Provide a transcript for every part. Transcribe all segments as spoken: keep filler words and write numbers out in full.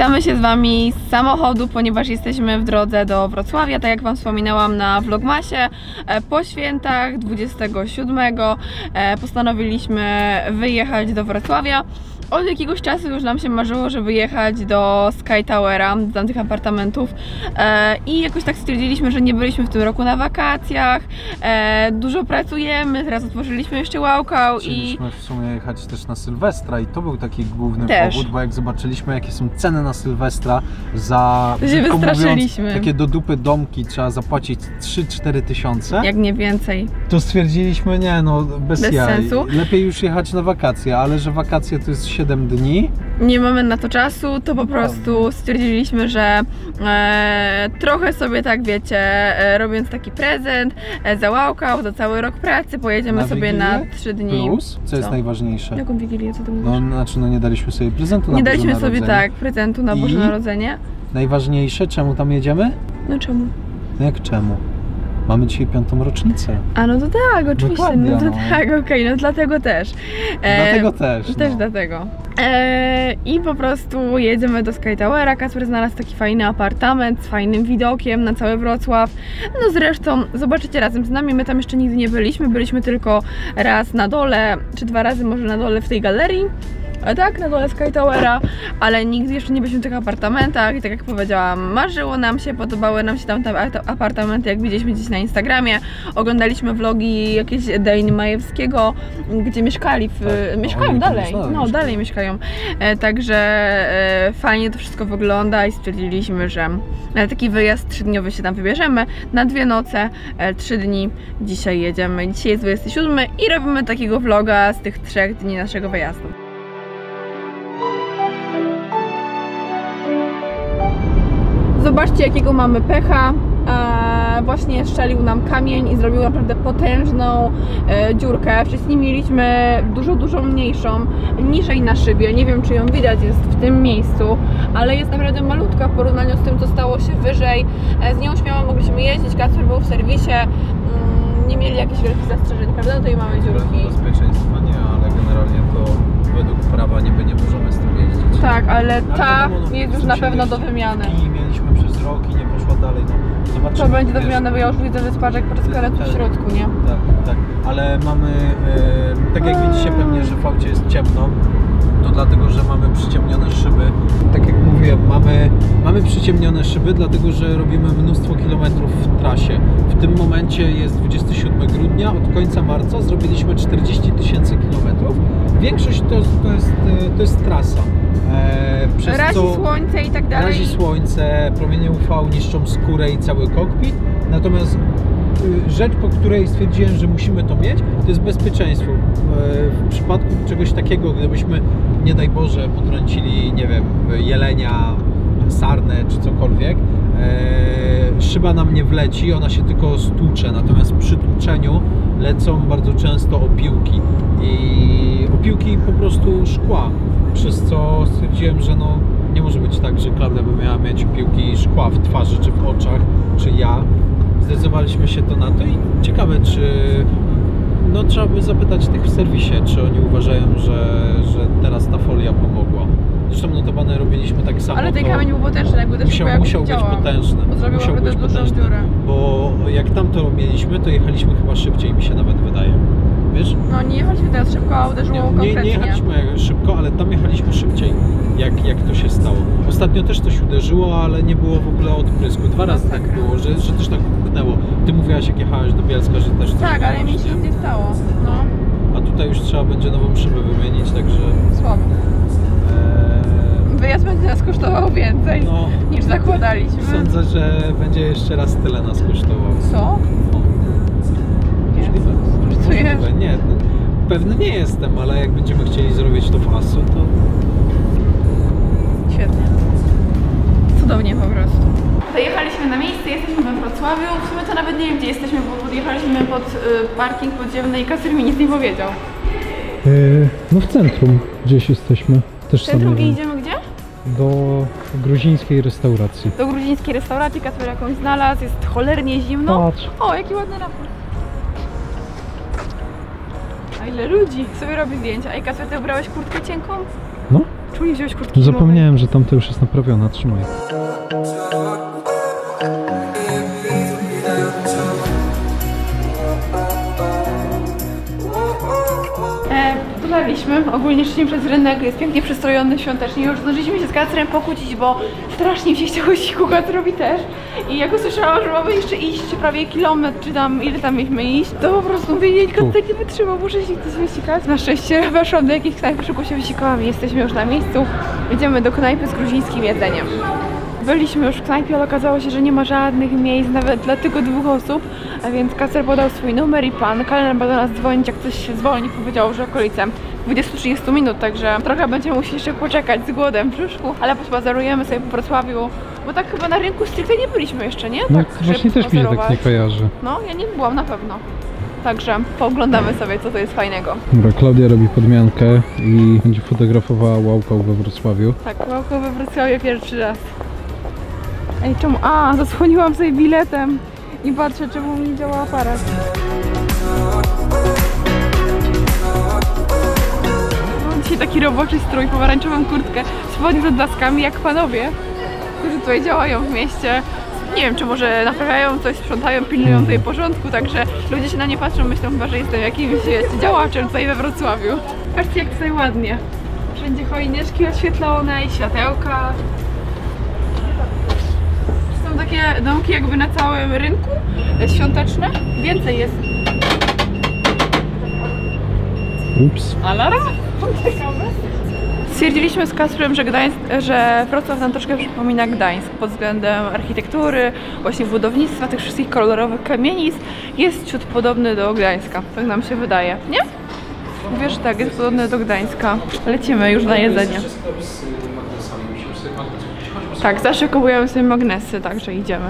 Witamy się z Wami z samochodu, ponieważ jesteśmy w drodze do Wrocławia, tak jak Wam wspominałam na vlogmasie. Po świętach dwudziestego siódmego postanowiliśmy wyjechać do Wrocławia. Od jakiegoś czasu już nam się marzyło, żeby jechać do Sky Towera, do tamtych apartamentów e, i jakoś tak stwierdziliśmy, że nie byliśmy w tym roku na wakacjach, e, dużo pracujemy, teraz otworzyliśmy jeszcze Łałkał i... Chcieliśmy w sumie jechać też na Sylwestra i to był taki główny też. powód, bo jak zobaczyliśmy, jakie są ceny na Sylwestra za, to się wystraszyliśmy. Mówiąc, takie do dupy domki trzeba zapłacić trzy cztery tysiące, jak nie więcej, to stwierdziliśmy, nie no, bez, bez jaj. sensu. Lepiej już jechać na wakacje, ale że wakacje to jest siedem dni. Nie mamy na to czasu, to po prostu stwierdziliśmy, że e, trochę sobie tak wiecie, e, robiąc taki prezent, e, za Łałkał, za cały rok pracy, pojedziemy na sobie Wigilię? na trzy dni. Plus, co, co jest najważniejsze? Jaką Wigilię, co ty mówisz? No, znaczy no nie daliśmy sobie prezentu na Nie Boże daliśmy Narodzenie. sobie tak prezentu na Boże I Narodzenie. Najważniejsze, czemu tam jedziemy? No czemu? No jak czemu? Mamy dzisiaj piątą rocznicę. A no to tak, oczywiście, Dokładnie, no to no. tak, okej, okay, no dlatego też. E, Dlatego też. Też no. dlatego. E, I po prostu jedziemy do Sky Towera. Kacper znalazł taki fajny apartament z fajnym widokiem na cały Wrocław. No zresztą zobaczycie razem z nami, my tam jeszcze nigdy nie byliśmy, byliśmy tylko raz na dole, czy dwa razy może na dole w tej galerii. Tak, na dole Sky Towera, ale nigdy jeszcze nie byliśmy w tych apartamentach i tak jak powiedziałam, marzyło nam się, podobały nam się tam te apartamenty, jak widzieliśmy gdzieś na Instagramie. Oglądaliśmy vlogi jakieś Dejny Majewskiego, gdzie mieszkali, w, tak, mieszkają no, dalej, dalej, no dalej mieszkają, e, także e, fajnie to wszystko wygląda i stwierdziliśmy, że na taki wyjazd trzydniowy się tam wybierzemy, na dwie noce, e, trzy dni, dzisiaj jedziemy, dzisiaj jest dwudziesty siódmy i robimy takiego vloga z tych trzech dni naszego wyjazdu. Zobaczcie, jakiego mamy pecha. E, właśnie strzelił nam kamień i zrobił naprawdę potężną e, dziurkę. Wcześniej mieliśmy dużo, dużo mniejszą, niżej na szybie. Nie wiem, czy ją widać, jest w tym miejscu, ale jest naprawdę malutka w porównaniu z tym, co stało się wyżej. E, z nią śmiało mogliśmy jeździć, Kacper był w serwisie, mm, nie mieli jakichś wielkich zastrzeżeń, prawda? Tutaj mamy dziurki. Bezpieczeństwa nie, ale generalnie to według prawa niby nie możemy z tym jeździć. Tak, ale ta wiadomo, no, jest już na pewno do wymiany. I mieliśmy przez rok i nie poszła dalej. No, zobaczymy, To będzie do wiesz, wymiany, bo ja już widzę, że spaczek po karetu w środku, nie? Tak, tak, ale mamy, e, tak jak widzicie pewnie, że w aucie jest ciemno, to dlatego, że mamy przyciemnione szyby. Tak jak mówiłem, mamy, mamy przyciemnione szyby, dlatego, że robimy mnóstwo kilometrów w trasie. W tym momencie jest dwudziestego siódmego grudnia, od końca marca zrobiliśmy czterdzieści tysięcy kilometrów. Większość to, to, jest, to jest trasa. E, przez razi co słońce i tak dalej. Razi słońce, promienie U V niszczą skórę i cały kokpit. Natomiast y, rzecz, po której stwierdziłem, że musimy to mieć, to jest bezpieczeństwo. E, w przypadku czegoś takiego, gdybyśmy, nie daj Boże, potrącili, nie wiem, jelenia, sarnę czy cokolwiek, e, szyba nam nie wleci, ona się tylko stłucze. Natomiast przy tłuczeniu lecą bardzo często opiłki i opiłki po prostu szkła. Przez co stwierdziłem, że no nie może być tak, że Klaudia by miała mieć piłki szkła w twarzy, czy w oczach, czy ja. Zdecydowaliśmy się to na to i ciekawe, czy no trzeba by zapytać tych w serwisie, czy oni uważają, że, że teraz ta folia pomogła. Zresztą notabene robiliśmy tak samo. Ale ten kamień był potężny, jakby też musiał, musiał być potężny. Musiał być potężny, bo jak tam to mieliśmy, to jechaliśmy chyba szybciej, mi się nawet wydaje. Wiesz? No nie jechaliśmy teraz szybko, a uderzyło nie, konkretnie. Nie, nie jechaliśmy szybko, ale tam jechaliśmy szybciej, jak, jak to się stało. Ostatnio też coś uderzyło, ale nie było w ogóle odprysku. Dwa razy tak było, że, że też tak puknęło. Ty mówiłaś, jak jechałaś do Bielska, że też coś tak, miałaś, ale mi się nic nie stało. No. A tutaj już trzeba będzie nową szybę wymienić, także... Słabo. Eee... Wyjazd będzie nas kosztował więcej no, niż zakładaliśmy. Sądzę, że będzie jeszcze raz tyle nas kosztował. Co? Możliwe, nie, no, pewny nie jestem, ale jak będziemy chcieli zrobić to w Asu, to... Świetnie. Cudownie po prostu. Dojechaliśmy na miejsce, jesteśmy we Wrocławiu. W sumie to nawet nie wiem, gdzie jesteśmy, bo podjechaliśmy pod y, parking podziemny i Kacper mi nic nie powiedział. Yy, no w centrum gdzieś jesteśmy. Też w centrum i idziemy gdzie? Do gruzińskiej restauracji. Do gruzińskiej restauracji, Kacper jakąś znalazł, jest cholernie zimno. Patrz. O, jaki ładny raport. A ile ludzi sobie robi zdjęcia. Ej, Kacper, ty ubrałeś kurtkę cienką? No. Czemu nie wziąłeś kurtki Zapomniałem, że tamta już jest naprawiona, trzymaj. Dotarliśmy, ogólnie szliśmy przez rynek, jest pięknie przystrojony świątecznie. Już zdążyliśmy się z Kacprem pokłócić, bo strasznie mi się chciało siku, Kacprowi też. I jak usłyszałam, że mamy jeszcze iść prawie kilometr, czy tam ile tam mieliśmy iść, to po prostu mówię, nie, Kacper nie wytrzymał, muszę się gdzieś wysikać. Na szczęście weszłam do jakiejś knajpy, szybko się wysikałam i jesteśmy już na miejscu. Idziemy do knajpy z gruzińskim jedzeniem. Byliśmy już w knajpie, ale okazało się, że nie ma żadnych miejsc nawet dla tylko dwóch osób, a więc Kacper podał swój numer i pan kelner ma do nas dzwonić, jak coś się zwolni, powiedział, że okolice dwudziestu do trzydziestu minut, także trochę będziemy musieli jeszcze poczekać z głodem w brzuszku, ale pospazerujemy sobie po Wrocławiu, bo tak chyba na rynku stricte nie byliśmy jeszcze, nie? No Tak, właśnie też mi się tak nie kojarzy. No, ja nie byłam na pewno. Także pooglądamy sobie, co to jest fajnego. Dobra, Klaudia robi podmiankę i będzie fotografowała Łałką we Wrocławiu. Tak, Łałką we Wrocławiu pierwszy raz. Ej, czemu? A, zasłoniłam sobie biletem i patrzę, czemu mi nie działa aparat. Mam dzisiaj taki roboczy strój, pomarańczową kurtkę, spodnie z odblaskami jak panowie, którzy tutaj działają w mieście. Nie wiem, czy może naprawiają coś, sprzątają, pilnują tutaj porządku, także ludzie się na nie patrzą, myślą chyba, że jestem jakimś działaczem tutaj we Wrocławiu. Patrzcie, jak tutaj ładnie. Wszędzie choineczki oświetlone i światełka. Są takie domki jakby na całym rynku świąteczne. Więcej jest. Ups. Alarm? Stwierdziliśmy z Kacprem, że, Gdańsk, że Wrocław nam troszkę przypomina Gdańsk pod względem architektury, właśnie budownictwa, tych wszystkich kolorowych kamienic. Jest ciut podobny do Gdańska, tak nam się wydaje, nie? Mówię, że tak, jest podobny do Gdańska. Lecimy już na jedzenie. Tak, zaszykowujemy sobie magnesy, także idziemy.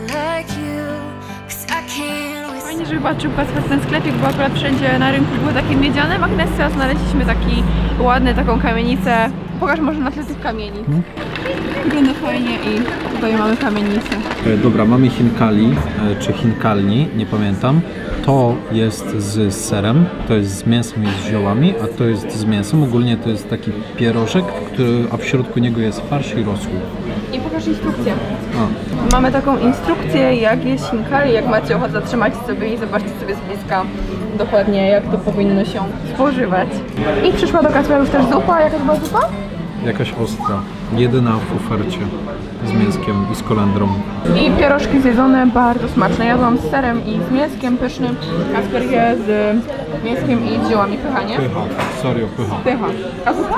Fajnie, żeby patrzył Kacper ten sklepik, bo akurat wszędzie na rynku były takie miedziane magnesy, a znaleźliśmy taki ładny, taką kamienicę. Pokaż może na tle tych kamieni. Hmm? Wygląda fajnie i tutaj mamy kamienicę. Dobra, mamy Chinkali, czy Chinkalni, nie pamiętam. To jest z serem, to jest z mięsem i z ziołami, a to jest z mięsem. Ogólnie to jest taki pierożek, który, a w środku niego jest farsz i rosół. I pokaż instrukcję. A. Mamy taką instrukcję, jak jest Chinkali, jak macie ochotę, zatrzymać sobie i zobaczcie sobie z bliska dokładnie, jak to powinno się spożywać. I przyszła do Kacpra już też zupa. Jaka to była zupa? Jakaś ostra. Jedyna w ofercie. Z mięskiem i z kolendrą. I pierożki zjedzone, bardzo smaczne. Jadłam z serem i z mięskiem pysznym. Kacper je z mięskiem i z ziołami. Pycha, nie? Pycha, serio, pycha. Pycha. A zupa?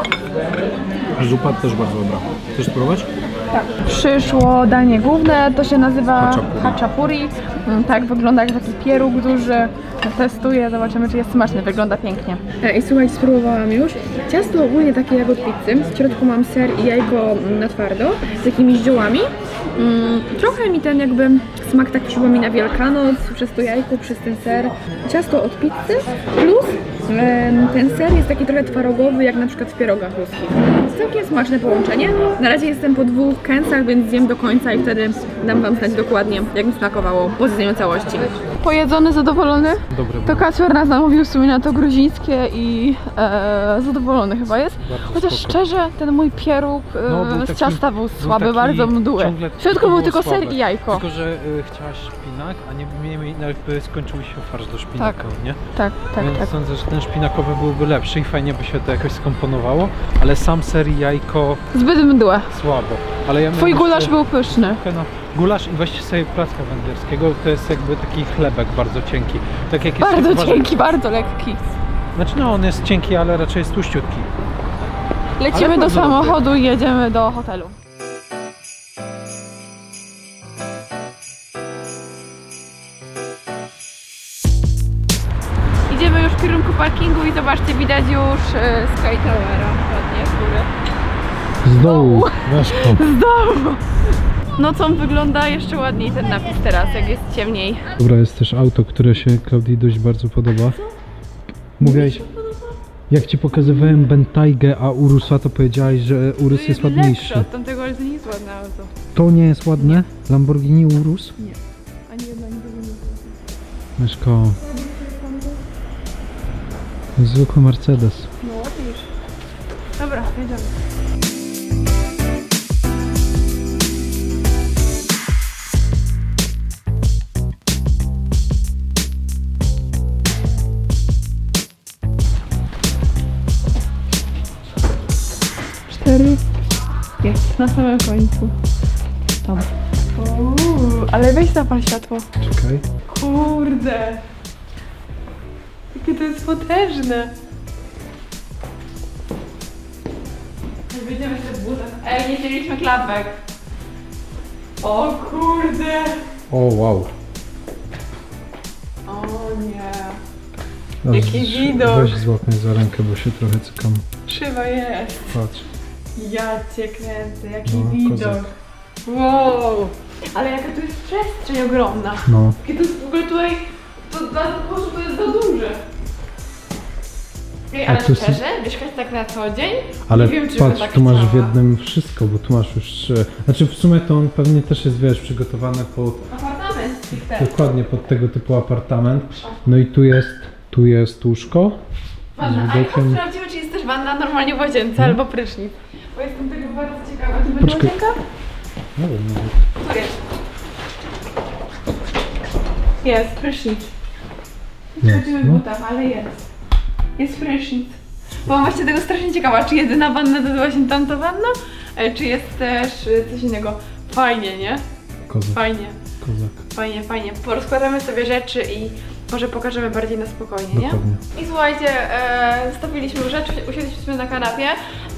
Zupa też bardzo dobra. Chcesz spróbować? Tak. Przyszło danie główne, to się nazywa Haczapuri. haczapuri. Tak wygląda jak taki pieróg duży. Testuję, zobaczymy, czy jest smaczny. Wygląda pięknie. I słuchajcie, spróbowałam już. Ciasto ogólnie takie jak od pizzy. W środku mam ser i jajko na twardo z jakimiś ziołami. Mm, trochę mi ten jakby smak tak przypomina Wielkanoc, przez to jajko, przez ten ser. Ciasto od pizzy plus em, ten ser jest taki trochę twarogowy, jak na przykład w pierogach ruskich. Jest całkiem smaczne połączenie. Na razie jestem po dwóch kęsach, więc zjem do końca i wtedy dam wam znać dokładnie, jak mi smakowało po zjedzeniu całości. Pojedzony, zadowolony? Dobre. To Kacper nas namówił w sumie na to gruzińskie i e, zadowolony chyba jest. Bardzo Chociaż spoko. szczerze, ten mój pieróg e, No, był z taki- ciasta był był słaby, taki bardzo mdły. ciągle W środku to był było tylko ser słabe. i jajko. Tylko, że y, chciałaś szpinak, a nie, nie, nie jakby skończył się farsz do szpinaku, Tak. nie? Tak, tak, Więc tak. sądzę, że ten szpinakowy byłby lepszy i fajnie by się to jakoś skomponowało, ale sam ser i jajko Zbyt mdłe. słabo. Ale ja Twój miałem gulasz jeszcze- był pyszny. No, gulasz i weźcie sobie placka węgierskiego, to jest jakby taki chlebek bardzo cienki. Tak jak jest, Bardzo uważam- cienki, bardzo lekki. Znaczy no, on jest cienki, ale raczej jest tłuściutki. Lecimy Ale do bardzo samochodu i jedziemy do hotelu. Idziemy już w kierunku parkingu i zobaczcie, widać już e, Sky Towera, ładnie z góry. Z dołu, Weszko. Z domu! Nocą wygląda jeszcze ładniej ten napis teraz, jak jest ciemniej. Dobra, jest też auto, które się Klaudii dość bardzo podoba. Mówiłaś, jak ci pokazywałem Bentayga, a Urusa, to powiedziałaś, że Urus jest lepsze ładniejszy. od tamtego, ale to nie jest ładne auto. To nie jest ładne? Lamborghini Urus? Nie, ani jedno, ani drugie nie jest ładne. Myszko. Zwykły Mercedes. No ładniejszy. Dobra, jedziemy. Cztery. Jest, na samym końcu. Tam. Uuu, ale weź zapal światło. Czekaj. Kurde. Jakie to jest potężne. Będziemy się w butach. Ej, nie wzięliśmy klapek. O kurde. O wow. O nie. Aż Jaki widok. Weź złap mnie za rękę, bo się trochę cykam. Krzywa jest. Patrz. Ja cię kręcę, jaki No, widok. kozak. Wow. Ale jaka tu jest przestrzeń ogromna. No. Jakie to jest w ogóle tutaj, to dla osób to jest za duże. Ej, ale A tu jest- szczerze, mieszkać tak na co dzień? Ale Nie wiem, czy patrz, bym tak tu masz w chciała. jednym wszystko, bo tu masz już trzy. Znaczy w sumie to on pewnie też jest, wiesz, przygotowany pod, Apartament stricte. dokładnie pod tego typu apartament. No i tu jest, tu jest łóżko. Wanna. z A jak widokiem. sprawdzimy, czy jest też wanna normalnie w łazience albo prysznic. Bo jestem tego bardzo ciekawa. Czy będzie Poczekaj. łazienka? Nie wiem, nawet. Tu jest. Jest, prysznic. Jest, Chodzimy w no. butach, ale jest. Jest prysznic. Byłam właśnie tego strasznie ciekawa, czy jedyna wanna to jest właśnie tamta wanna, e, czy jest też e, coś innego. Fajnie, nie? Kozak, Fajnie, kozak. fajnie, fajnie. Porozkładamy sobie rzeczy i może pokażemy bardziej na spokojnie, nie? Dokładnie. I słuchajcie, e, zostawiliśmy rzeczy, usiedliśmy na kanapie.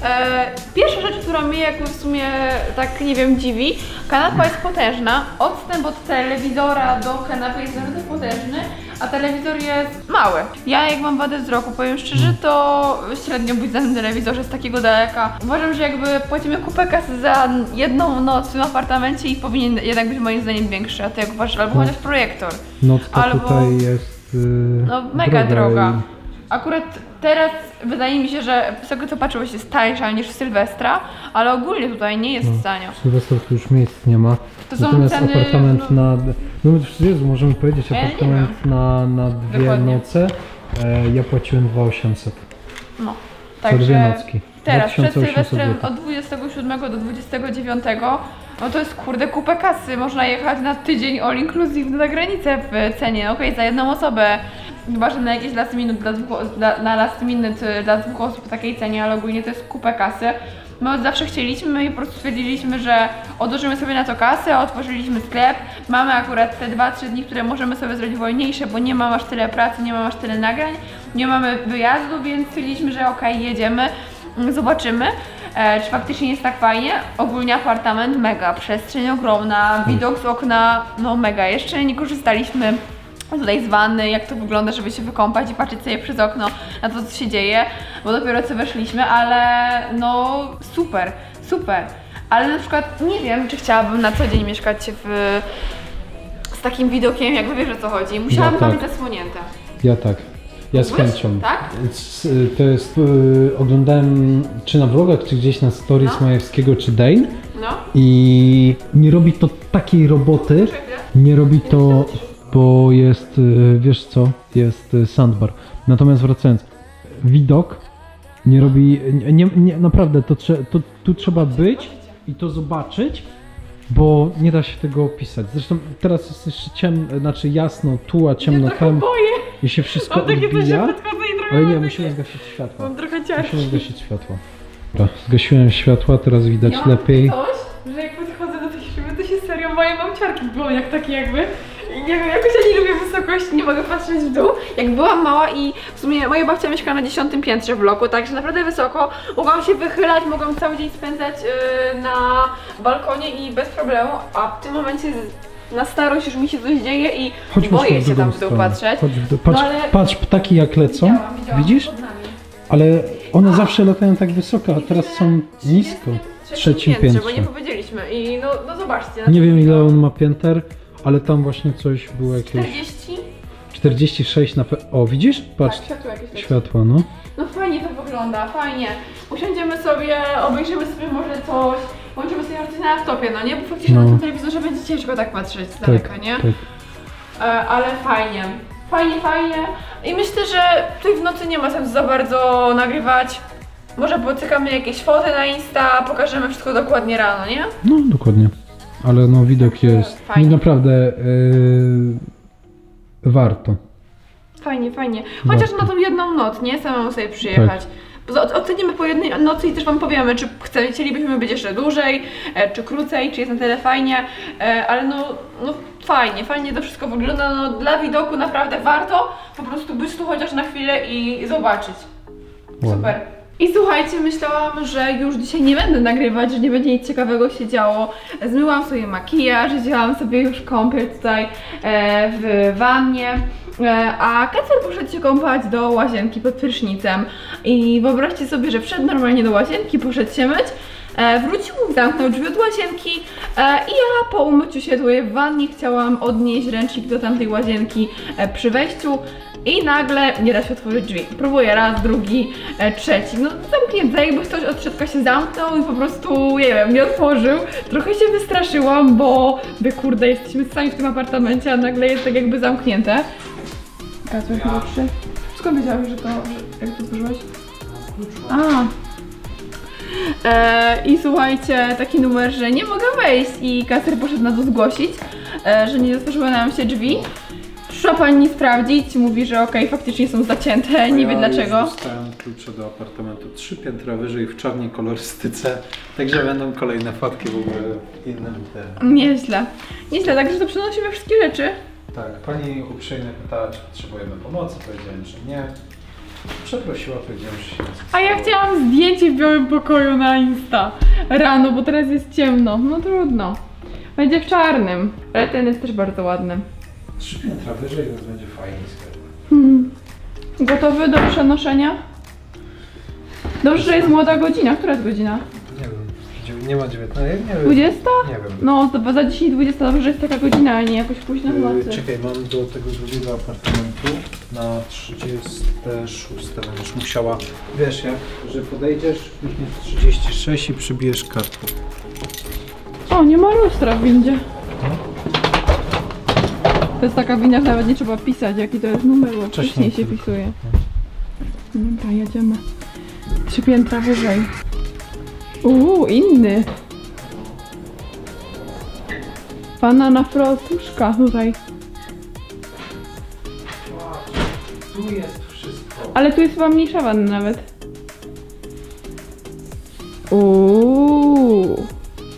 E, pierwsza rzecz, która mnie jakby w sumie tak, nie wiem, dziwi, kanapa jest potężna, odstęp od telewizora do kanapy jest naprawdę potężny, a telewizor jest mały. Ja jak mam wadę wzroku, powiem szczerze, to średnio budzę na telewizorze z takiego daleka. Uważam, że jakby płacimy kupę kasy za jedną noc w tym apartamencie i powinien jednak być moim zdaniem większy, a ty jak uważasz, albo No. chociaż projektor. Nocka Albo- tutaj jest yy, No mega droga. i- Akurat teraz wydaje mi się, że z tego co patrzyłeś jest tańsza niż w Sylwestra, ale ogólnie tutaj nie jest No. tanio. W Sylwestrze tu już miejsc nie ma. To są Natomiast ceny, apartament no- na... No Jezu, możemy powiedzieć, Ja nie apartament na, na dwie Dokładnie. noce. E, ja płaciłem dwa tysiące osiemset. No. Za dwie Także nocki. teraz przed dwa tysiące osiemset Sylwestrem złotych. od dwudziestego siódmego do dwudziestego dziewiątego no to jest kurde kupę kasy. Można jechać na tydzień all inclusive na granicę w cenie. No okej, za jedną osobę. Chyba, że na jakieś last minute dla dwóch, dla, na last minute dla dwóch osób w takiej cenie, ale ogólnie to jest kupę kasy. My od zawsze chcieliśmy i po prostu stwierdziliśmy, że odłożymy sobie na to kasę, otworzyliśmy sklep. Mamy akurat te dwa trzy dni, które możemy sobie zrobić wolniejsze, bo nie mam aż tyle pracy, nie mam aż tyle nagrań, nie mamy wyjazdu, więc stwierdziliśmy, że okej, okay, jedziemy, zobaczymy, e, czy faktycznie jest tak fajnie. Ogólnie apartament mega, przestrzeń ogromna, widok z okna, no mega. Jeszcze nie korzystaliśmy tutaj z wanny, jak to wygląda, żeby się wykąpać i patrzeć sobie przez okno na to, co się dzieje, bo dopiero co weszliśmy, ale no super, super. Ale na przykład nie wiem, czy chciałabym na co dzień mieszkać w, z takim widokiem, jakby wiesz o co chodzi. Musiałabym Ja tam tak. być zasłonięta. Ja tak. Ja z Mógłbyś? chęcią. Tak? Z- y, To jest, y, oglądałem czy na vlogach, czy gdzieś na stories No. Majewskiego, czy Dane No. i nie robi to takiej roboty, nie robi to, bo jest, y, wiesz co, jest y, sandbar. Natomiast wracając, widok nie robi, nie, nie, nie, naprawdę to, trze, to tu trzeba być i to zobaczyć, bo nie da się tego opisać. Zresztą teraz jest jeszcze ciemno, znaczy jasno tu, a ciemno Ja trochę tam boję. i się wszystko Mam takie coś, że odbija. podchodzę i trochę Ale nie, mam musimy takie- zgasić światło. Mam trochę ciarki. Musimy zgasić światło. Dobra, zgasiłem światła, teraz widać Ja mam lepiej. coś, że jak podchodzę do tej szyby, to się serio moje mam ciarki w głowie, jak takie jakby. I nie wiem, jakoś ja nie lubię wysokości, nie mogę patrzeć w dół. Jak byłam mała i w sumie moja babcia mieszkała na dziesiątym piętrze w bloku, także naprawdę wysoko. Mogłam się wychylać, mogłam cały dzień spędzać yy, na balkonie i bez problemu, a w tym momencie z- na starość już mi się coś dzieje i Chodź boję może w się drugą tam w dół stronę. patrzeć. Chodź w dół. Patrz, No ale- patrz ptaki jak lecą. Widziałam, widziałam, Widzisz? pod nami. Ale one zawsze latają tak wysoko, a teraz są nisko. W trzecim piętrze. Bo nie powiedzieliśmy i no, no zobaczcie. Nie wiem ile on ma pięter, ale tam właśnie coś było jakieś czterdzieści? czterdzieści sześć na pe... O, widzisz? Patrz, Tak, światło jakieś leci. światła, no. No fajnie to wygląda, fajnie. Usiądziemy sobie, obejrzymy sobie może coś, włączymy sobie coś na laptopie, no nie? Bo faktycznie No. na tym telewizorze będzie ciężko tak patrzeć z daleka, Tak, nie? tak. E, ale fajnie. Fajnie, fajnie. I myślę, że tutaj w nocy nie ma sensu za bardzo nagrywać. Może pocykamy jakieś foty na Insta, pokażemy wszystko dokładnie rano, nie? No, dokładnie. Ale no widok jest Fajnie. naprawdę yy, warto. Fajnie, fajnie. Chociaż na tą jedną noc, nie? Samemu sobie przyjechać. Tak. Ocenimy po jednej nocy i też wam powiemy, czy chcemy, chcielibyśmy być jeszcze dłużej, e, czy krócej, czy jest na tyle fajnie, e, ale no, no fajnie, fajnie to wszystko wygląda, no dla widoku naprawdę warto po prostu być tu chociaż na chwilę i zobaczyć. Super. I słuchajcie, myślałam, że już dzisiaj nie będę nagrywać, że nie będzie nic ciekawego się działo. Zmyłam sobie makijaż, wzięłam sobie już kąpiel tutaj e, w wannie. A Kacper poszedł się kąpać do łazienki pod prysznicem i wyobraźcie sobie, że wszedł normalnie do łazienki, poszedł się myć, e, wrócił, zamknął drzwi od łazienki e, i ja po umyciu się tutaj w wannie chciałam odnieść ręcznik do tamtej łazienki e, przy wejściu i nagle nie da się otworzyć drzwi. Próbuję raz, drugi, e, trzeci, no zamknięte, jakby ktoś od środka się zamknął i po prostu, nie wiem, nie otworzył. Trochę się wystraszyłam, bo wy kurde, jesteśmy sami w tym apartamencie, a nagle jest tak jakby zamknięte. Kacper chyba trzy. Skąd wiedziałeś, że to, że, jak to otworzyłeś? A. E, I słuchajcie, taki numer, że nie mogę wejść i Kacper poszedł na to zgłosić, e, że nie otworzyły nam się drzwi. Przyszła pani sprawdzić, mówi, że okej, okay, faktycznie są zacięte, nie ja wie dlaczego. Ja dostałem klucze do apartamentu trzy piętra wyżej w czarnej kolorystyce, także będą kolejne fotki w ogóle w innym tym. Nieźle, nieźle, także to przenosimy wszystkie rzeczy. Tak, pani uprzejmie pytała, czy potrzebujemy pomocy, powiedziałem, że nie. Przeprosiła, powiedziałem, że się nie A ja chciałam zdjęcie w białym pokoju na Insta rano, bo teraz jest ciemno, no trudno. Będzie w czarnym, ale ten jest też bardzo ładny. Trzy piętra wyżej, więc będzie fajnie sklep. Hmm. Gotowy do przenoszenia? Dobrze, że jest młoda godzina. Która jest godzina? Nie wiem, nie ma dziewiętnastej, nie wiem. dwudziesta? Nie wiem. No, za dziesięć dwudziesta, dobrze, że jest taka godzina, a nie jakoś późno w nocy. Czekaj, mam do tego drugiego apartamentu na trzydzieste szóste będziesz musiała, wiesz jak, że podejdziesz, klikniesz trzydzieści sześć i przybijesz kartę. O, nie ma lustra w windzie. To jest taka wina, że nawet nie trzeba pisać, jaki to jest numer, bo wcześniej się pisuje. Dobra, jedziemy. Trzy piętra wyżej. Uuu, inny. Banana frotuszka tutaj. Tu jest wszystko. Ale tu jest chyba mniejsza wanna nawet. Uuu.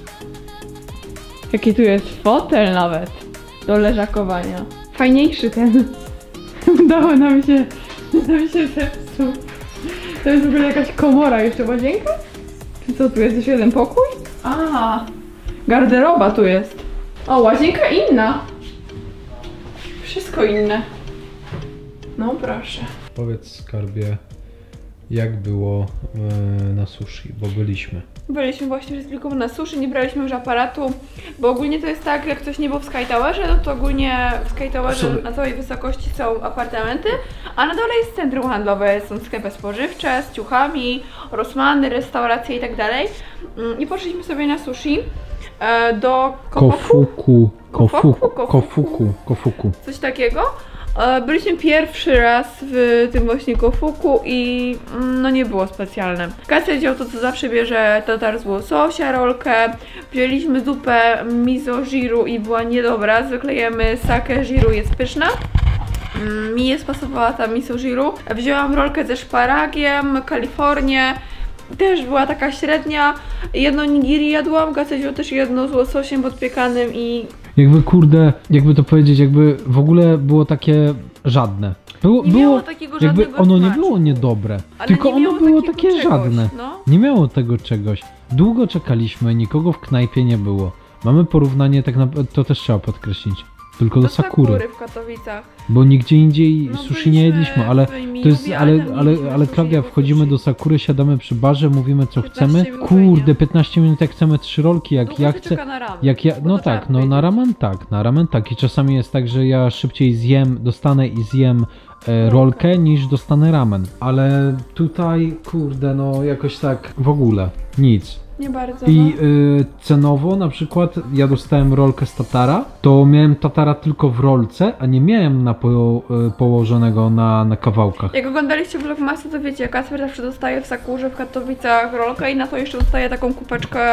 Jaki tu jest fotel nawet. Do leżakowania. Fajniejszy ten. Udało nam się, nam się zepsuł. To jest w ogóle jakaś komora, jeszcze łazienka? Czy co, tu jest jeszcze jeden pokój? A, garderoba tu jest. O, łazienka inna. Wszystko inne. No proszę. Powiedz, skarbie, jak było yy, na sushi, bo byliśmy. Byliśmy właśnie tylko na sushi, nie braliśmy już aparatu, bo ogólnie to jest tak, jak ktoś nie był w Sky Towerze, no to ogólnie w Sky Towerze na całej wysokości są apartamenty, a na dole jest centrum handlowe, są sklepy spożywcze z ciuchami, Rossmany, restauracje i tak dalej. I poszliśmy sobie na sushi e, do Kofuku. Kofuku. Kofuku. Kofuku. Coś takiego. Byliśmy pierwszy raz w tym właśnie Kofuku i no nie było specjalne. Kasia wziął to, co zawsze bierze, tatar z łososia, rolkę. Wzięliśmy zupę miso jiru i była niedobra. Zwykle jemy sake jiru, jest pyszna. Mi nie spasowała ta miso jiru. Wzięłam rolkę ze szparagiem, Kalifornię. Też była taka średnia. Jedno nigiri jadłam, Kasia wziął też jedno z łososiem podpiekanym i... Jakby kurde, jakby to powiedzieć, jakby w ogóle było takie żadne. Było, nie było miało takiego jakby żadnego ono nie smaku. było niedobre, Ale tylko nie ono miało było takiego takie czegoś, żadne. no. Nie miało tego czegoś. Długo czekaliśmy, nikogo w knajpie nie było. Mamy porównanie, tak naprawdę, to też trzeba podkreślić, tylko do, do Sakury. Sakury w Katowicach. Bo nigdzie indziej No, sushi nie jedliśmy, ale to jest, Miumi, ale, tam ale, mieliśmy ale sushi, Klaudia, nie wchodzimy sushi. do Sakury, siadamy przy barze, mówimy co piętnaście chcemy. minut Kurde, fajnie. piętnaście minut jak chcemy trzy rolki, jak Długo ja się chcę. czeka na ramen, Jak ja, bo no to trzeba tak, no na powiedzieć. ramen tak, na ramen tak. I czasami jest tak, że ja szybciej zjem, dostanę i zjem e, rolkę niż dostanę ramen. Ale tutaj, kurde, no jakoś tak w ogóle nic. Nie bardzo. I y, cenowo na przykład ja dostałem rolkę z tatara, to miałem tatara tylko w rolce, a nie miałem na po, y, położonego na, na kawałkach. Jak oglądaliście vlogmasy, to wiecie, Kacper zawsze dostaje w Sakurze w Katowicach rolkę i na to jeszcze dostaje taką kupeczkę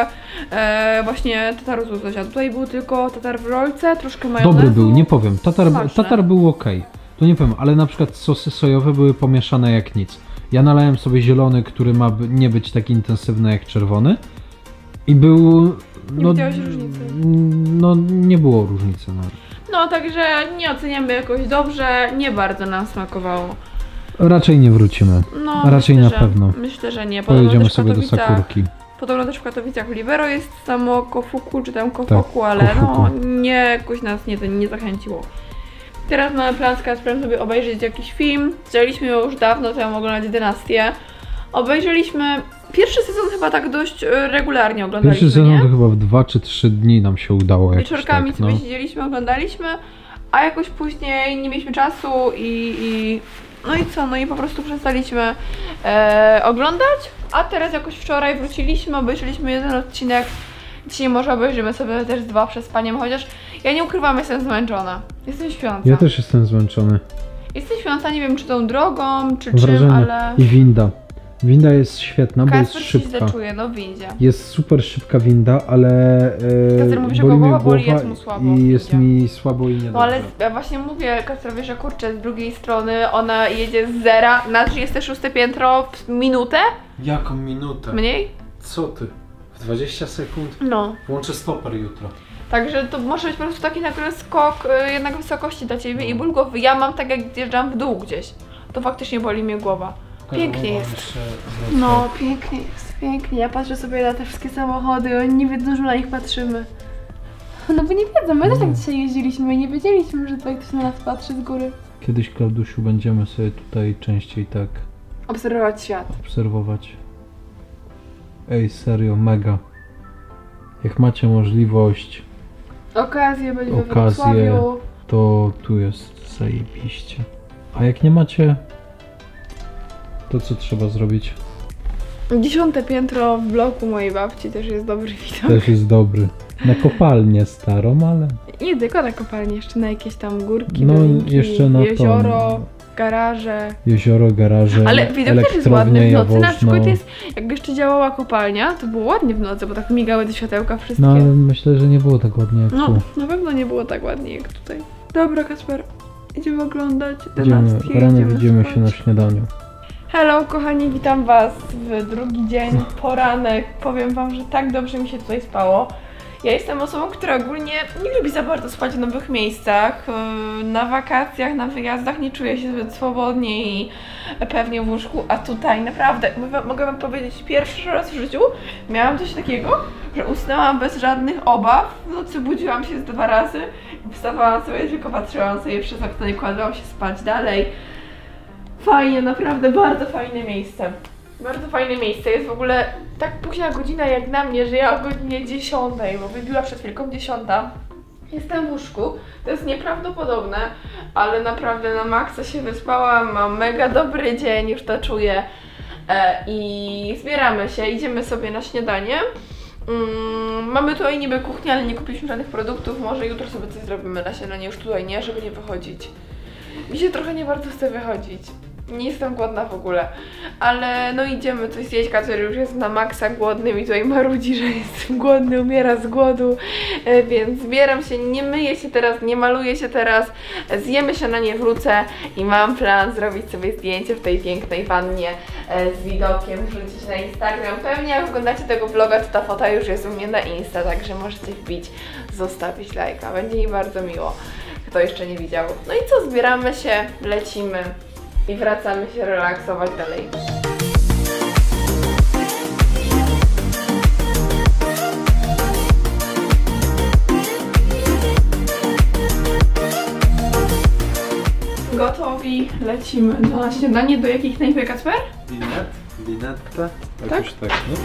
e, właśnie tataru z łososia. Tutaj był tylko tatar w rolce, troszkę majonezu. Dobry był, nie powiem. Tatar, Smaczne. tatar był ok. To nie powiem, ale na przykład sosy sojowe były pomieszane jak nic. Ja nalałem sobie zielony, który ma by- nie być tak intensywny jak czerwony. I był... Nie No, widziałeś różnicy? no nie było różnicy. No. No, także nie oceniamy jakoś dobrze, nie bardzo nam smakowało. Raczej nie wrócimy. No, Raczej myślę, na że, pewno. Myślę, że nie. Podobno Pojedziemy też w sobie do Katowicach- Sakurki. Podobno też w Katowicach w Libero jest samo Kofuku, czy tam Kofoku, Tak, ale Kofuku. no nie, jakoś nas nie, nie zachęciło. Teraz mamy plan z Kacprem sobie obejrzeć jakiś film. Zaczęliśmy już dawno temu oglądać Dynastię. Obejrzeliśmy pierwszy sezon chyba tak dość e, regularnie oglądaliśmy, Pierwszy sezon nie? to chyba w dwa czy trzy dni nam się udało jakoś Wieczorkami tak, no. sobie siedzieliśmy, oglądaliśmy, a jakoś później nie mieliśmy czasu i, i no i co, no i po prostu przestaliśmy e, oglądać, a teraz jakoś wczoraj wróciliśmy, obejrzeliśmy jeden odcinek. Dzisiaj może obejrzymy sobie też dwa przez panią, chociaż ja nie ukrywam, jestem zmęczona. Jestem śpiąca. Ja też jestem zmęczony. Jestem śpiąca, nie wiem czy tą drogą, czy Wrażenie. czym, ale... I winda. Winda jest świetna, bo jest Kacper się szybka. źle czuje, no w windzie. Jest super szybka winda, ale Kacper e, mówi, że boli go mnie głowa boli, głowa jest mu słabo w i jest windzie. mi słabo i niedobrze. No ale ja właśnie mówię Kacprowi, że kurczę, z drugiej strony ona jedzie z zera na trzydzieste szóste piętro w minutę? Jaką minutę? Mniej? Co ty? W dwadzieścia sekund? No. Włączę stoper jutro. Także to może być po prostu taki nagle skok y, jednak wysokości dla ciebie i ból głowy. Ja mam tak jak zjeżdżam w dół gdzieś. To faktycznie boli mnie głowa. Pięknie jest. No, pięknie jest, pięknie. Ja patrzę sobie na te wszystkie samochody, oni nie wiedzą, że na nich patrzymy. No bo nie wiedzą, my też tak dzisiaj jeździliśmy i nie wiedzieliśmy, że tutaj ktoś na nas patrzy z góry. Kiedyś, Klaudusiu, będziemy sobie tutaj częściej tak Obserwować świat. obserwować. Ej, serio, mega. Jak macie możliwość, Okazje być we Okazje. Wrocławiu. to tu jest zajebiście. A jak nie macie, to co trzeba zrobić? Dziesiąte piętro w bloku mojej babci też jest dobry widok. Też jest dobry. Na kopalnię starą, ale... Nie tylko na kopalni, jeszcze na jakieś tam górki, No, dolinki, jeszcze na to- jezioro, garaże. Jezioro, garaże, Ale widok też jest ładny w nocy. Na przykład Jaworzno. jest, jakby jeszcze działała kopalnia, to było ładnie w nocy, bo tak migały te światełka wszystkie. No ale myślę, że nie było tak ładnie jak No, tu. na pewno nie było tak ładnie jak tutaj. Dobra, Kacper, idziemy oglądać Idziemy, Dynastię, rano idziemy widzimy spać. się na śniadaniu. Hello, kochani, witam was w drugi dzień, poranek. Powiem wam, że tak dobrze mi się tutaj spało. Ja jestem osobą, która ogólnie nie lubi za bardzo spać w nowych miejscach. Yy, Na wakacjach, na wyjazdach nie czuję się zbyt swobodnie i pewnie w łóżku, a tutaj naprawdę, mogę- mogę wam powiedzieć, pierwszy raz w życiu miałam coś takiego, że usnęłam bez żadnych obaw. W nocy budziłam się z dwa razy i wstawałam sobie, tylko patrzyłam sobie przez okno i kładłam się spać dalej. Fajnie, naprawdę bardzo fajne miejsce. Bardzo fajne miejsce. Jest w ogóle tak późna godzina jak na mnie, że ja o godzinie dziesiątej, bo wybiła przed chwilką dziesiąta. Jestem w łóżku. To jest nieprawdopodobne, ale naprawdę na maksa się wyspałam. Mam mega dobry dzień, już to czuję. E, I zbieramy się, idziemy sobie na śniadanie. Mm, mamy tutaj niby kuchnię, ale nie kupiliśmy żadnych produktów. Może jutro sobie coś zrobimy na śniadanie, już tutaj nie, żeby nie wychodzić. Mi się trochę nie bardzo chce wychodzić. Nie jestem głodna w ogóle, ale no idziemy coś zjeść. Kacper już jest na maksa głodny i tutaj marudzi, że jestem głodny, umiera z głodu, e, więc zbieram się, nie myję się teraz, nie maluję się teraz, e, zjemy się na nie, wrócę i mam plan zrobić sobie zdjęcie w tej pięknej wannie e, z widokiem, wrzucić na Instagram. Pewnie jak oglądacie tego vloga, to ta fota już jest u mnie na Insta, także możecie wbić, zostawić lajka, będzie mi bardzo miło, kto jeszcze nie widział. No i co, zbieramy się, lecimy i wracamy się relaksować dalej. Gotowi, lecimy na śniadanie. Do jakiej knajpy, Kacper? Linet? Linetta? Tak? Jakoś tak, no.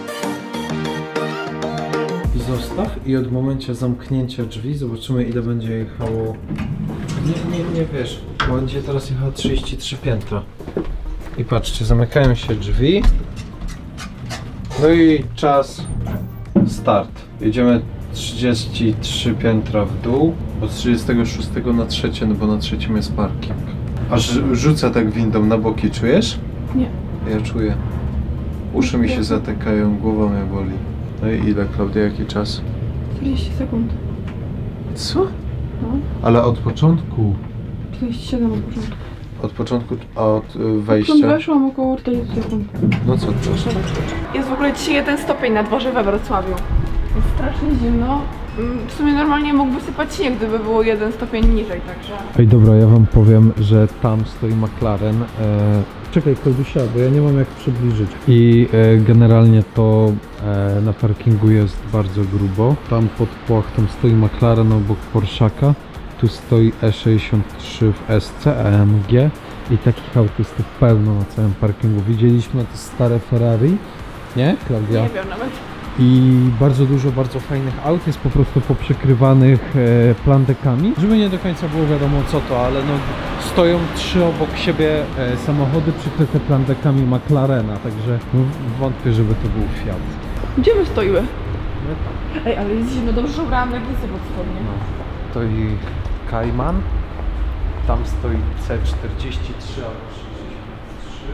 Zostaw i od momencie zamknięcia drzwi zobaczymy, ile będzie jechało. Nie, nie, nie wiesz, bo będzie teraz jechało trzydzieści trzy piętra. I patrzcie, zamykają się drzwi No i czas start. Jedziemy trzydzieści trzy piętra w dół, od trzydziestego szóstego na trzecie, no bo na trzecim jest parking. Aż rzucę tak windą na boki, czujesz? Nie. Ja czuję. Uszy mi się zatykają, głowa mnie boli. No i ile, Klaudia, jaki czas? czterdzieści sekund. Co? No. Ale od początku. czterdzieści siedem od początku. Od początku, a od y, wejścia? Skąd weszłam około czterdzieści sekund. No co to? Jest w ogóle dzisiaj jeden stopień na dworze we Wrocławiu. Jest strasznie zimno. W sumie normalnie mógłby sypać śnieg, gdyby było jeden stopień niżej, także... Ej, dobra, ja wam powiem, że tam stoi McLaren. E, czekaj, Klaudusia, bo ja nie mam jak przybliżyć. I e, generalnie to e, na parkingu jest bardzo grubo. Tam pod płachtą stoi McLaren obok Porszaka. Tu stoi E sześćdziesiąt trzy w S C, E M G i takich aut jest tu pełno na całym parkingu. Widzieliśmy te stare Ferrari, nie, Klaudia? Nie wiem nawet. I bardzo dużo bardzo fajnych aut jest po prostu poprzykrywanych e, plandekami, żeby nie do końca było wiadomo co to, ale no stoją trzy obok siebie e, samochody przykryte plandekami McLarena, także no, wątpię, żeby to był Fiat. Gdzie my stoimy? No tak. Ej, ale jest zimno, dobrze, że ubrałam leginsy pod spodnie. No. Stoi Cayman, tam stoi C czterdzieści trzy albo sześćdziesiąt trzy.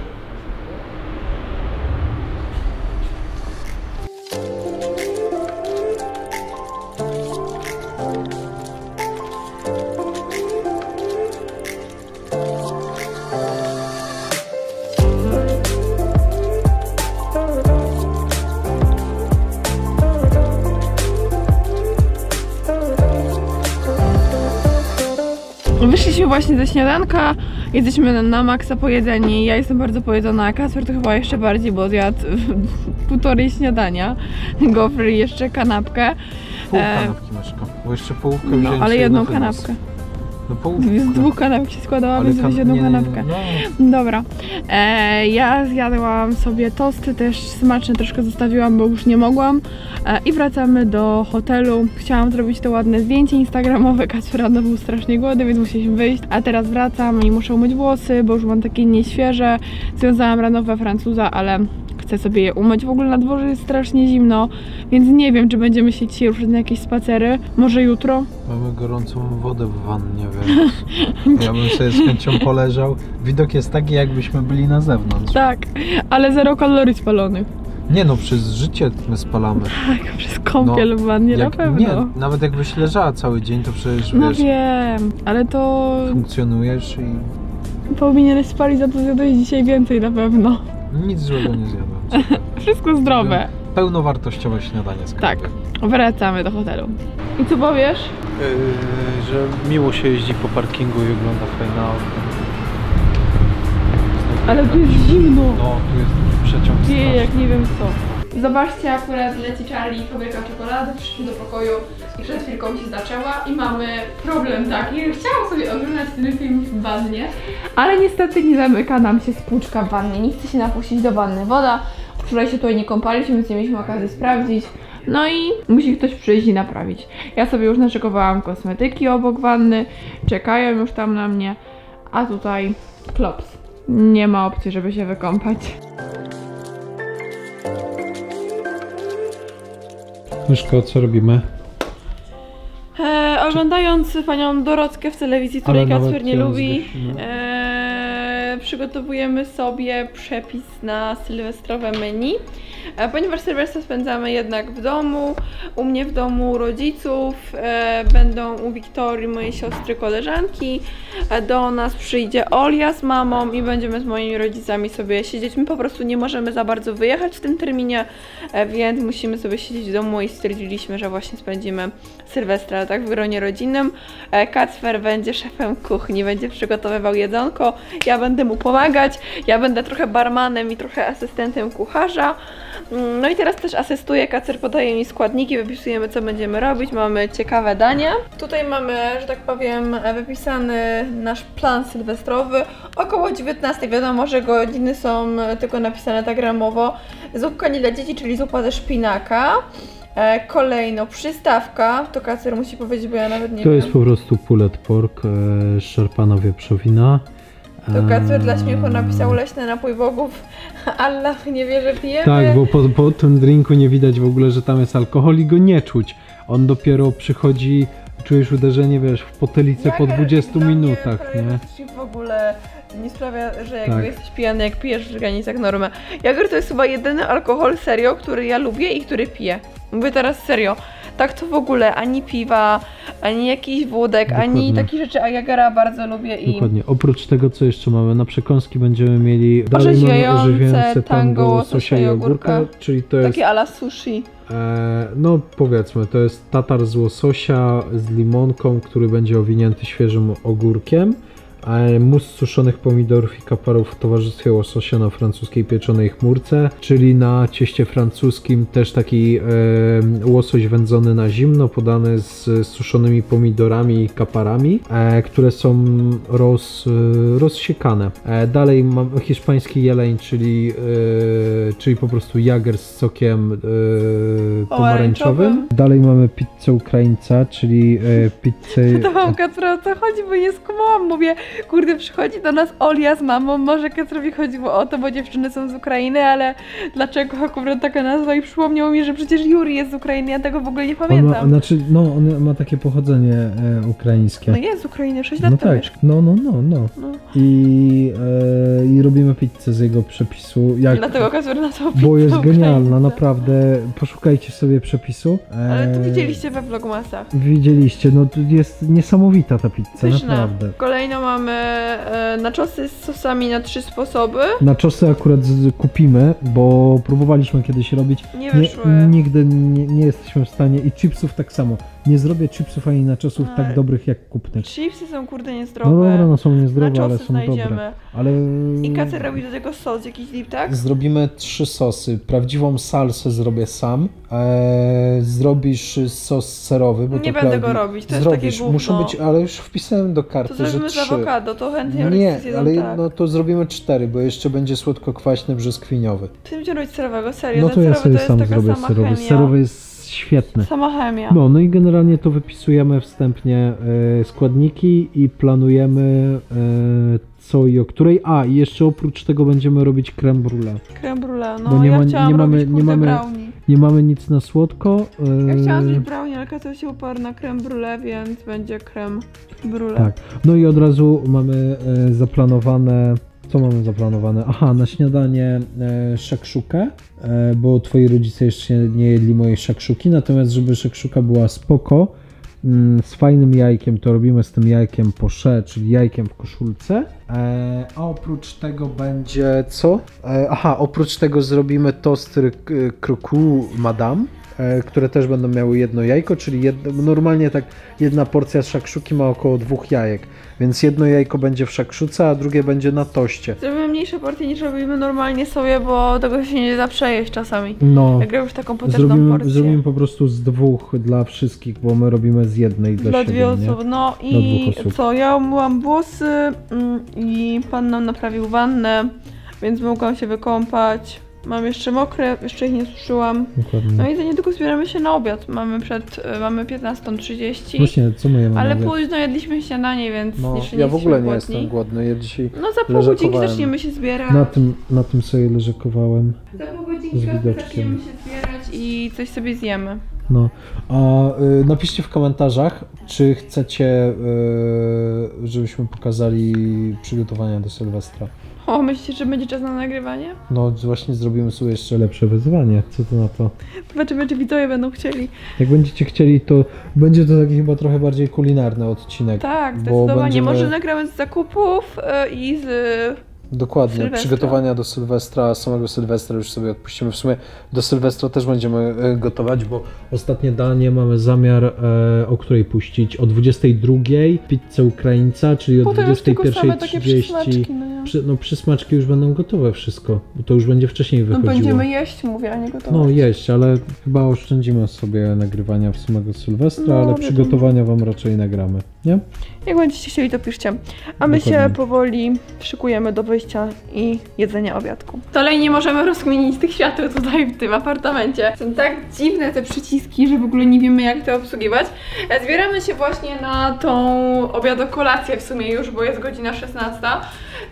Wyszliśmy właśnie ze śniadanka, jesteśmy na, na maksa pojedzeni. Ja jestem bardzo pojedzona, a Kacper to chyba jeszcze bardziej, bo zjadł półtorej śniadania. Gofry i jeszcze kanapkę. Pół kanapki, Myszko, bo jeszcze połówkę No, wziąłem ale jedną na wynos. kanapkę. No połówkę. Z dwóch kanapek się składała, Ale więc kan- weź jedną nie, nie, nie, kanapkę. no. Dobra. E, ja zjadłam sobie tosty, też smaczne troszkę zostawiłam, bo już nie mogłam. E, I wracamy do hotelu. Chciałam zrobić to ładne zdjęcie instagramowe. Kacper rano był strasznie głodny, więc musieliśmy wyjść. A teraz wracam i muszę umyć włosy, bo już mam takie nieświeże. Związałam rano we Francuza, ale chcę sobie je umyć. W ogóle na dworze jest strasznie zimno, więc nie wiem, czy będziemy się dzisiaj ruszać na jakieś spacery. Może jutro? Mamy gorącą wodę w wannie, więc ja bym sobie z chęcią poleżał. Widok jest taki, jakbyśmy byli na zewnątrz. Tak, ale zero kalorii spalonych. Nie no, przez życie my spalamy. Tak, przez kąpiel w wannie na jak, pewno. Nie, nawet jakbyś leżała cały dzień, to przecież No wiesz, wiem, ale to funkcjonujesz i powinieneś spalić, za to zjadłeś dzisiaj więcej na pewno. nic złego nie zjadłem. Wszystko zdrowe. Pełnowartościowe śniadanie z Tak, kawy. wracamy do hotelu. I co powiesz? Yy, że miło się jeździ po parkingu i ogląda fajne auto. Ale tu jest zimno. No, tu jest przeciąg Dzieje straszny. jak nie wiem co. Zobaczcie, akurat leci Charlie i fabryka czekolady, przyszli do pokoju i przed chwilką się zaczęła i mamy problem taki, że chciałam sobie oglądać ten film w wannie, ale niestety nie zamyka nam się spłuczka w wannie, nie chce się napuścić do wanny woda. Wczoraj się tutaj nie kąpaliśmy, więc nie mieliśmy okazji sprawdzić. No i musi ktoś przyjść i naprawić. Ja sobie już naszykowałam kosmetyki obok wanny, czekają już tam na mnie, a tutaj klops. Nie ma opcji, żeby się wykąpać. Myszko, co robimy? E, oglądając panią Dorotkę w telewizji, której Ale nawet Kacper nie ją lubi, zgasimy. e, przygotowujemy sobie przepis na sylwestrowe menu. E, ponieważ Sylwestra spędzamy jednak w domu, u mnie w domu u rodziców, e, będą u Wiktorii, mojej siostry, koleżanki, e, do nas przyjdzie Olia z mamą i będziemy z moimi rodzicami sobie siedzieć. My po prostu nie możemy za bardzo wyjechać w tym terminie, e, więc musimy sobie siedzieć w domu i stwierdziliśmy, że właśnie spędzimy Sylwestra tak w gronie rodzinnym. E, Kacper będzie szefem kuchni, będzie przygotowywał jedzonko, ja będę mu pomagać, ja będę trochę barmanem i trochę asystentem kucharza. No i teraz też asystuję, Kacper podaje mi składniki, wypisujemy co będziemy robić, mamy ciekawe dania. Tutaj mamy, że tak powiem, wypisany nasz plan sylwestrowy. Około dziewiętnastej, wiadomo, że godziny są tylko napisane tak ramowo. Zupka nie dla dzieci, czyli zupa ze szpinaka. E, kolejno przystawka, to Kacper musi powiedzieć, bo ja nawet nie To wiem. jest po prostu pulled pork, e, szarpana wieprzowina, To Kacper dla śmiechu napisał leśny napój bogów. Allah nie wie, że pijemy. Tak, bo po, po tym drinku nie widać w ogóle, że tam jest alkohol i go nie czuć. On dopiero przychodzi, czujesz uderzenie, wiesz, w potylicę po dwudziestu minutach, nie? W ogóle nie sprawia, że jakby Tak. jesteś pijany, jak pijesz w granicach normy. Jager to jest chyba jedyny alkohol serio, który ja lubię i który piję. Mówię teraz serio. Tak to w ogóle, ani piwa, ani jakichś wódek, Dokładnie. ani takich rzeczy, a Jagera bardzo lubię i... Dokładnie. Oprócz tego, co jeszcze mamy, na przekąski będziemy mieli dalej mamy Orzeźwiające orzeźwiające tango, łososia i ogórka, czyli to jest, Takie a la sushi. e, no powiedzmy, to jest tatar z łososia z limonką, który będzie owinięty świeżym ogórkiem. Mus suszonych pomidorów i kaparów w towarzystwie łososia na francuskiej pieczonej chmurce, czyli na cieście francuskim też taki e, łosoś wędzony na zimno, podany z suszonymi pomidorami i kaparami, e, które są roz, e, rozsiekane. E, dalej mam hiszpański jeleń, czyli, e, czyli po prostu jager z sokiem e, pomarańczowym. Dalej mamy pizzę Ukraińca, czyli e, pizzę... To mam Kacpra, o co chodzi, bo nie skumałam, mówię, kurde, przychodzi do nas Olia z mamą, może Kacprowi chodziło o to, bo dziewczyny są z Ukrainy, ale dlaczego akurat taka nazwa i przypomniało mi, że przecież Juri jest z Ukrainy, ja tego w ogóle nie On pamiętam. ma, znaczy, no, on ma takie pochodzenie e, ukraińskie. No jest z Ukrainy, sześć lat No tam tak, mieszka. no, no, no, no. No. I, e, I robimy pizzę z jego przepisu. Jak, Dlatego Kacper nazwał bo pizzę jest genialna, Ukraińca. naprawdę. Poszukajcie sobie przepisu. E, Ale to widzieliście we vlogmasach. Widzieliście, no to jest niesamowita ta pizza, Pyszna. naprawdę. Kolejno mamy e, naczosy z sosami na trzy sposoby. Na czosy akurat z, kupimy, bo próbowaliśmy kiedyś robić. Nie wyszły. Nigdy nie, nie jesteśmy w stanie i chipsów tak samo. Nie zrobię chipsów ani naczosów Ale- tak dobrych jak kupnych. Chipsy są kurde No niezdrowe. dobra, no są niezdrowe, Naczosy ale są znajdziemy. dobre. Ale... I Kacper robi do tego sos jakiś lip, tak? Zrobimy trzy sosy. Prawdziwą salsę zrobię sam. Eee, zrobisz sos serowy, bo Nie to będę Klaudii- go robić, to jest zrobisz. takie gówno. Muszą być, ale już wpisałem do karty, To zrobimy że z trzy. awokado, to chętnie Nie, rodzice zjedzą ale tak. no to zrobimy cztery, bo jeszcze będzie słodko-kwaśny brzoskwiniowy. Ty będziesz robić serowego, serio. No Ten to ja serowy sobie to jest sam taka zrobię sama serowy. chemia. Serowy jest świetny. Sama chemia. No, no i generalnie to wypisujemy wstępnie e, składniki i planujemy e, co i o której. A, i jeszcze oprócz tego będziemy robić creme brulee. Creme brulee, no Bo nie ja ma- chciałam nie mamy- robić nie kurde mamy- brownie. Nie mamy nic na słodko. e, Ja chciałam zrobić brownie, ale Kacper się uparł na creme brulee, więc będzie creme brulee. Tak. No i od razu mamy e, zaplanowane. Co mamy zaplanowane? Aha, na śniadanie e, szakszukę, e, bo twoi rodzice jeszcze nie jedli mojej szakszuki, natomiast żeby szakszuka była spoko, mm, z fajnym jajkiem, to robimy z tym jajkiem poché, czyli jajkiem w koszulce. E, a oprócz tego będzie co? E, aha, oprócz tego zrobimy tostry crocu madame, e, które też będą miały jedno jajko, czyli jedno, normalnie tak jedna porcja szakszuki ma około dwóch jajek, więc jedno jajko będzie w szakszuce, a drugie będzie na toście. Zrobimy mniejsze porcje niż robimy normalnie sobie, bo tego się nie da przejeść czasami. No, Jak już taką potężną zrobimy, porcję. zrobimy po prostu z dwóch dla wszystkich, bo my robimy z jednej dla, Dla siebie, dwie nie? osoby. No Dla i dwóch osób. co, ja umyłam włosy mm, i pan nam naprawił wannę, więc mogłam się wykąpać. Mam jeszcze mokre, jeszcze ich nie suszyłam. Dokładnie. No i za niedługo zbieramy się na obiad. Mamy przed, y, mamy piętnasta trzydzieści. Właśnie, co my jemy Ale na obiad? późno jedliśmy śniadanie, więc No, jeszcze ja nie w ogóle nie jesteśmy jestem głodni. głodny, ja dzisiaj No za pół leżakowałem. godzinki zaczniemy się zbierać. na tym, na tym sobie leżakowałem. Za pół z godzinki widoczkiem. zaczniemy się zbierać i coś sobie zjemy. No, a y, napiszcie w komentarzach, czy chcecie, y, żebyśmy pokazali przygotowania do Sylwestra. O, myślicie, że będzie czas na nagrywanie? No, właśnie zrobimy sobie jeszcze lepsze wyzwanie. Co to na to? Zobaczymy, czy widzowie będą chcieli. Jak będziecie chcieli, to będzie to taki chyba trochę bardziej kulinarny odcinek. Tak, bo zdecydowanie. będziemy- Może nagramy z zakupów y, i z... Dokładnie, Sylwestra. przygotowania do Sylwestra, samego Sylwestra już sobie odpuścimy. W sumie do Sylwestra też będziemy e, gotować, bo ostatnie danie mamy zamiar e, o której puścić? O dwudziestej drugiej pizzę Ukraińca, czyli o Potem już tylko dwudziestej same pierwszej takie trzydzieści. przysmaczki, no nie? Przy, no przysmaczki już będą gotowe wszystko, bo to już będzie wcześniej No wychodziło. będziemy jeść, mówię, a nie gotować. No jeść, ale chyba oszczędzimy sobie nagrywania w samego Sylwestra, No, ale wiadomo. przygotowania wam raczej nagramy, nie? Jak będziecie chcieli, to piszcie. A my Dokładnie. się powoli szykujemy do wyjścia i jedzenia obiadku. Dalej nie możemy rozkminić tych świateł tutaj w tym apartamencie. Są tak dziwne te przyciski, że w ogóle nie wiemy, jak to obsługiwać. E, Zbieramy się właśnie na tą obiadokolację w sumie już, bo jest godzina szesnasta.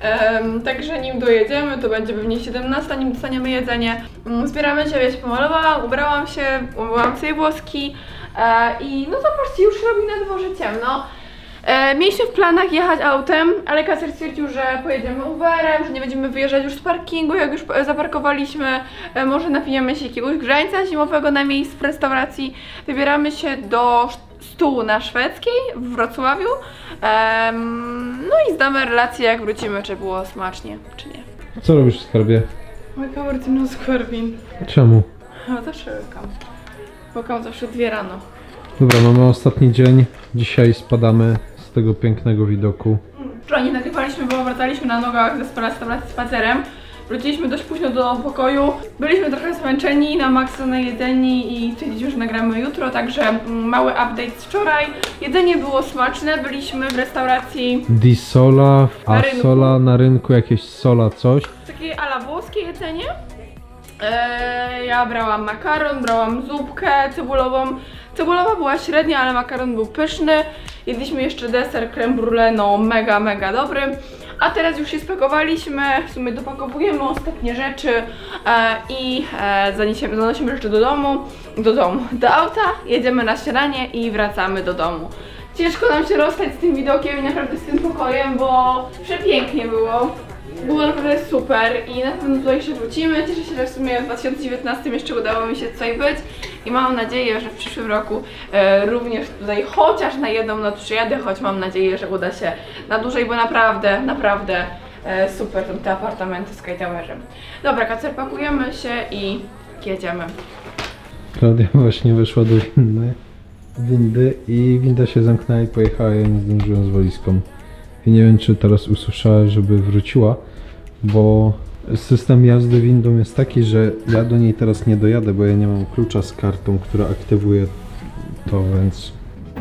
Um, także nim dojedziemy, to będzie pewnie siedemnasta, nim dostaniemy jedzenie. Um, zbieramy się, ja się pomalowałam, ubrałam się, umyłam sobie włoski e, i no zobaczcie, już robi na dworze ciemno. E, mieliśmy w planach jechać autem, ale Kacper stwierdził, że pojedziemy Uberem, że nie będziemy wyjeżdżać już z parkingu, jak już zaparkowaliśmy, e, może napijemy się jakiegoś grzańca zimowego na miejscu w restauracji. Wybieramy się do stół na Szwedzkiej w Wrocławiu, e, no i zdamy relację, jak wrócimy, czy było smacznie, czy nie. Co robisz w skarbie? Łykam rutynną z Korwin. Czemu? No zawsze łykam. Łykam zawsze dwie rano. Dobra, mamy ostatni dzień. Dzisiaj spadamy z tego pięknego widoku. Wczoraj nie nagrywaliśmy, bo wracaliśmy na nogach ze restauracji spacerem. Wróciliśmy dość późno do pokoju. Byliśmy trochę zmęczeni, na maksa najedzeni i stwierdziliśmy, że nagramy jutro, także mały update z wczoraj. Jedzenie było smaczne, byliśmy w restauracji Di Sola, a na rynku. Sola na rynku, jakieś Sola coś. Takie ala włoskie jedzenie. Eee, ja brałam makaron, brałam zupkę cebulową. Cebulowa była średnia, ale makaron był pyszny. Jedliśmy jeszcze deser creme brulee, no mega, mega dobry. A teraz już się spakowaliśmy, w sumie dopakowujemy ostatnie rzeczy e, i e, zanosimy, zanosimy rzeczy do domu, do domu, do auta, jedziemy na śniadanie i wracamy do domu. Ciężko nam się rozstać z tym widokiem i naprawdę z tym pokojem, bo przepięknie było. Było naprawdę super i na pewno tutaj jeszcze wrócimy. Cieszę się, że w sumie w dwa tysiące dziewiętnastym jeszcze udało mi się tutaj być i mam nadzieję, że w przyszłym roku e, również tutaj chociaż na jedną noc przyjadę, choć mam nadzieję, że uda się na dłużej, bo naprawdę, naprawdę e, super są te apartamenty z Skytowerem. Dobra, Kacper, pakujemy się i jedziemy. Klaudia właśnie weszła do windy, windy i winda się zamknęła i pojechała, ja nie zdążyłem z walizką. I nie wiem, czy teraz usłyszała, żeby wróciła, bo system jazdy windą jest taki, że ja do niej teraz nie dojadę, bo ja nie mam klucza z kartą, która aktywuje to, więc...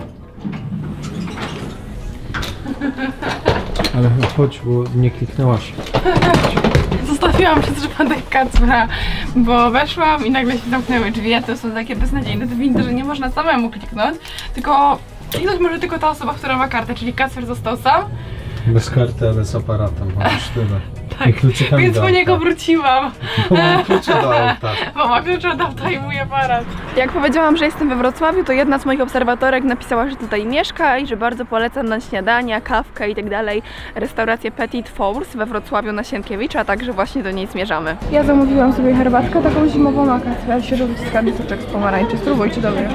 Ale chodź, bo nie kliknęłaś. Zostawiłam przez przypadek Kacpra, bo weszłam i nagle się zamknęły drzwi, a to są takie beznadziejne te windy, że nie można samemu kliknąć, tylko kliknąć może tylko ta osoba, która ma kartę, czyli Kacper został sam. Bez karty, ale z aparatem, masz tyle. Tak, więc po niego wróciłam. Bo mam klucze do auta. Bo ma klucze od auta i mój aparat. Jak powiedziałam, że jestem we Wrocławiu, to jedna z moich obserwatorek napisała, że tutaj mieszka i że bardzo polecam na śniadania, kawkę i tak dalej restaurację Petit Fours we Wrocławiu na Sienkiewicza, także właśnie do niej zmierzamy. Ja zamówiłam sobie herbatkę taką zimową, a Kacper świeżo wyciskany soczek z pomarańczy. Spróbuj, czy dobry?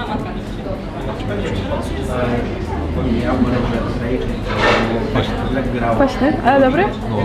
Kwaśny, ale dobry?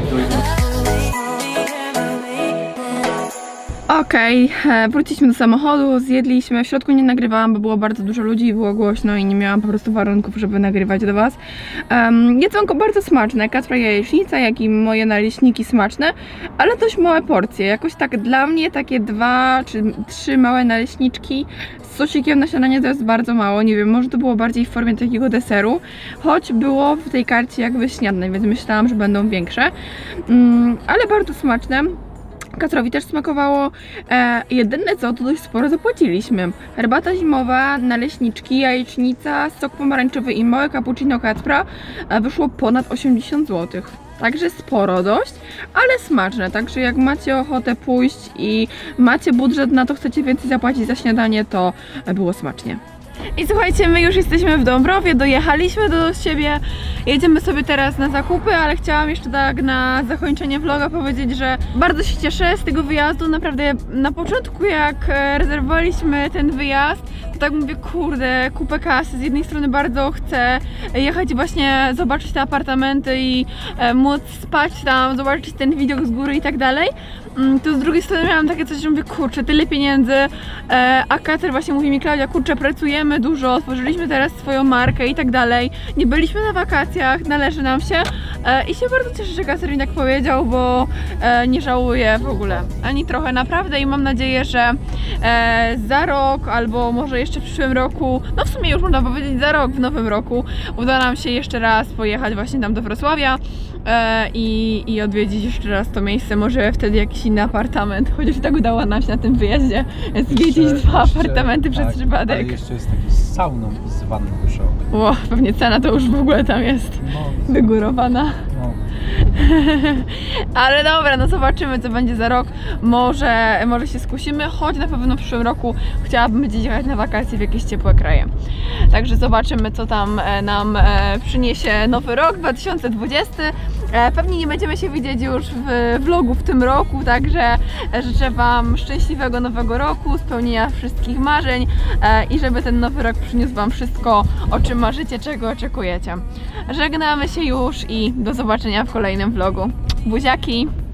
Okej, okay, wróciliśmy do samochodu, zjedliśmy, w środku nie nagrywałam, bo było bardzo dużo ludzi i było głośno i nie miałam po prostu warunków, żeby nagrywać do was. Um, jedzonko bardzo smaczne, Kacpra jajecznica, jak i moje naleśniki smaczne, ale dość małe porcje, jakoś tak dla mnie takie dwa czy trzy małe naleśniczki z sosikiem na śniadanie to jest bardzo mało, nie wiem, może to było bardziej w formie takiego deseru, choć było w tej karcie jakby śniadanie, więc myślałam, że będą większe, um, ale bardzo smaczne. Kacprowi też smakowało. E, jedyne co, to dość sporo zapłaciliśmy. Herbata zimowa, naleśniczki, jajecznica, sok pomarańczowy i małe cappuccino Kacpra e, wyszło ponad osiemdziesiąt złotych. Także sporo dość, ale smaczne. Także jak macie ochotę pójść i macie budżet na to, chcecie więcej zapłacić za śniadanie, to było smacznie. I słuchajcie, my już jesteśmy w Dąbrowie, dojechaliśmy do siebie, jedziemy sobie teraz na zakupy, ale chciałam jeszcze tak na zakończenie vloga powiedzieć, że bardzo się cieszę z tego wyjazdu, naprawdę na początku jak rezerwowaliśmy ten wyjazd, to tak mówię, kurde, kupę kasy, z jednej strony bardzo chcę jechać i właśnie zobaczyć te apartamenty i e, móc spać tam, zobaczyć ten widok z góry i tak dalej, to z drugiej strony miałam takie coś, że mówię, kurczę, tyle pieniędzy, e, a Kacper właśnie mówi mi, Klaudia, kurczę, pracujemy dużo, otworzyliśmy teraz swoją markę i tak dalej, nie byliśmy na wakacjach, należy nam się e, i się bardzo cieszę, że Kacper mi tak powiedział, bo e, nie żałuję w ogóle, ani trochę naprawdę i mam nadzieję, że e, za rok albo może jeszcze w przyszłym roku, no w sumie już można powiedzieć za rok, w nowym roku uda nam się jeszcze raz pojechać właśnie tam do Wrocławia e, i, i odwiedzić jeszcze raz to miejsce, może wtedy jakiś inny apartament, chociaż tak udało nam się na tym wyjeździe zwiedzić dwa apartamenty przez tak, przypadek. Ale jeszcze jest taki z sauną i z wanną duszową. Ło, pewnie cena to już w ogóle tam jest no, wygórowana. No. Ale dobra, no zobaczymy, co będzie za rok. Może, może się skusimy, choć na pewno w przyszłym roku chciałabym gdzieś jechać na wakacje w jakieś ciepłe kraje. Także zobaczymy, co tam nam przyniesie nowy rok dwa tysiące dwudziesty. Pewnie nie będziemy się widzieć już w vlogu w tym roku, także życzę Wam szczęśliwego nowego roku, spełnienia wszystkich marzeń i żeby ten nowy rok przyniósł Wam wszystko, o czym marzycie, czego oczekujecie. Żegnamy się już i do zobaczenia w kolejnym vlogu. Buziaki!